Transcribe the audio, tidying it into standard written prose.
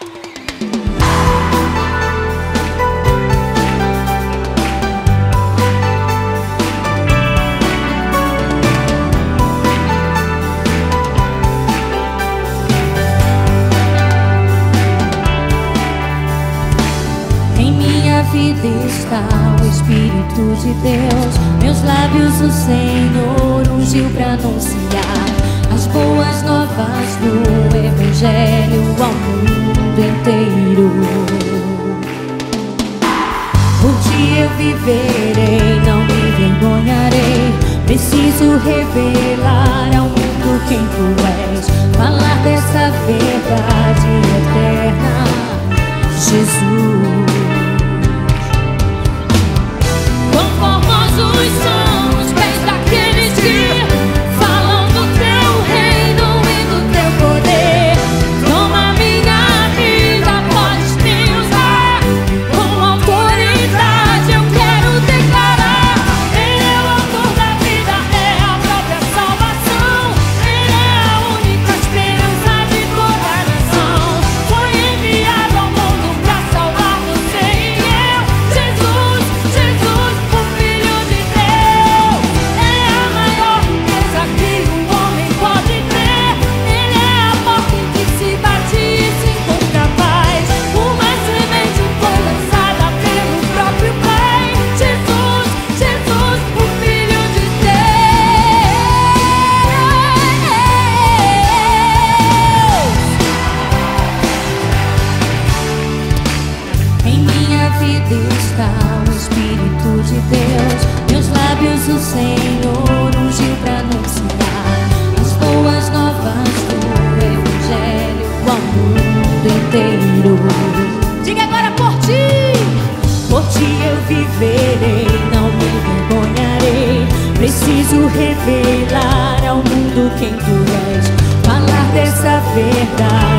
vida está o Espírito de Deus. Meus lábios o Senhor ungiu pra anunciar as boas novas do Evangelho ao mundo inteiro. Por ti eu viverei, não me envergonharei. Preciso revelar ao mundo quem tu és, falar dessa verdade eterna, Jesus. Formosos são os pés daqueles que falam do teu reino e do teu poder. Toma minha vida, podes me usar com autoridade. Eu quero declarar: Ele é o autor da vida, é a própria salvação. Ele é a única esperança de toda a nação. Foi enviado ao mundo pra salvar você e eu. Jesus, Jesus, o Filho de Deus. Ele é a maior riqueza que um homem pode ter. Ele é a porta em que se bate e se encontra paz. Uma semente foi lançada pelo próprio Pai. Jesus, Jesus, o Filho de Deus. Em minha vida está o Espírito de Deus. Meus lábios o Senhor ungiu pra anunciar as boas novas do Evangelho ao mundo inteiro. Diga agora: por ti eu viverei, não me envergonharei. Preciso revelar ao mundo quem tu és, falar dessa verdade